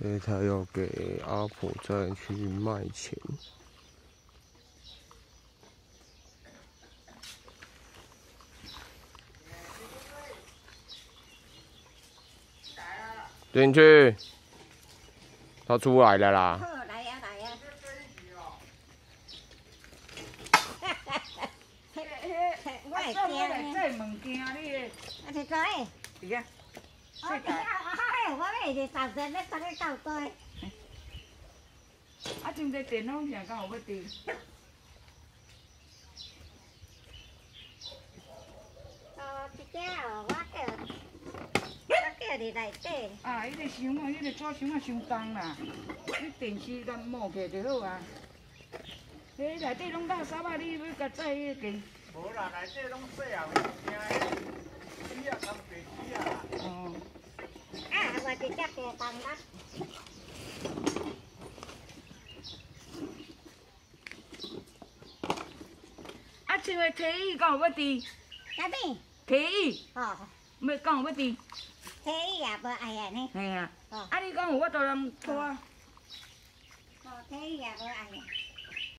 所以他要给阿婆再去卖钱。进去，他出来了啦。 来呀来呀！我会惊呢。 这物件你， 啊，是做诶。 是啊。 我要是上山要送去到堆。 啊，真济电脑现敢有要滴？ 一只哦，我叫你内底。 啊，迄个箱啊，迄个纸箱啊，伤重啦。你电视甲摸起就好啊。迄内底拢垃圾啊，你要甲载迄个？ 无啦，内底拢细后物件，纸啊，干白纸啊。 哦。 啊，我一只鸡蛋啦。 啊，像个体育敢有要滴？ 啥物？ 体育。 哦， 要敢有要滴？ 体育也无爱安尼。 嘿啊。 哦。 啊，你讲有法度通拖？ 哦，体育也无爱。